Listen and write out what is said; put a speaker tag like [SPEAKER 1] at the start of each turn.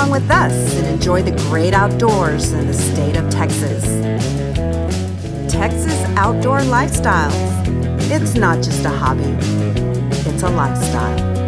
[SPEAKER 1] along with us and enjoy the great outdoors in the state of Texas. Texas Outdoor Lifestyles. It's not just a hobby, it's a lifestyle.